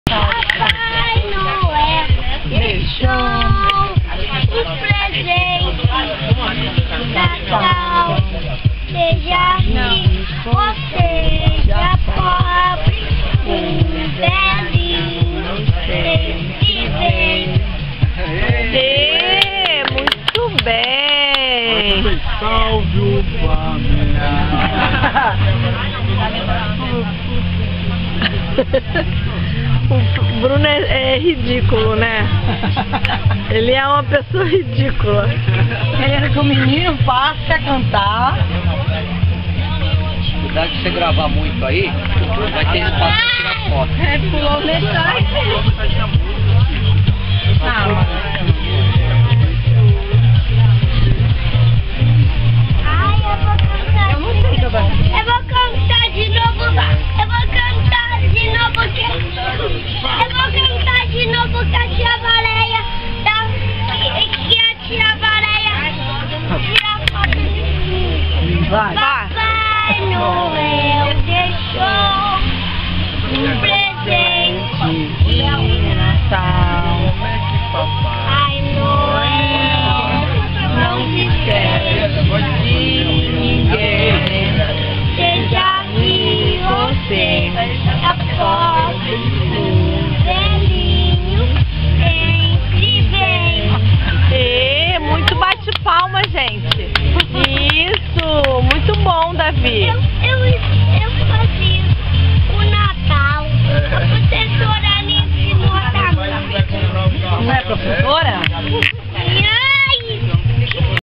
Papai Noel deixou os presentes. Natal seja rico, você já pobre, velhinho, se vem. Muito bem! Salve o família! O Bruno é ridículo, né? Ele é uma pessoa ridícula. Ele era que o menino passa a cantar. Cuidado de você gravar muito aí, vai ter espaço pra tirar foto. Pulou metade.